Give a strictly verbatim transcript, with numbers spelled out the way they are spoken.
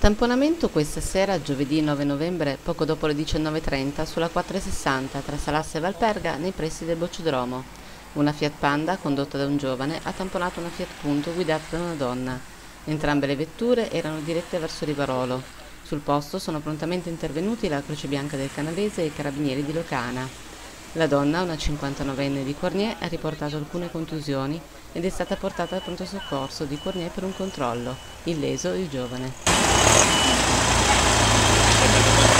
Tamponamento questa sera, giovedì nove novembre, poco dopo le diciannove e trenta, sulla quattrocentosessanta tra Salasse e Valperga, nei pressi del Bocciodromo. Una Fiat Panda, condotta da un giovane, ha tamponato una Fiat Punto guidata da una donna. Entrambe le vetture erano dirette verso Rivarolo. Sul posto sono prontamente intervenuti la Croce Bianca del Canavese e i carabinieri di Locana. La donna, una cinquantanovenne di Cornier, ha riportato alcune contusioni ed è stata portata al pronto soccorso di Cornier per un controllo. Illeso il giovane.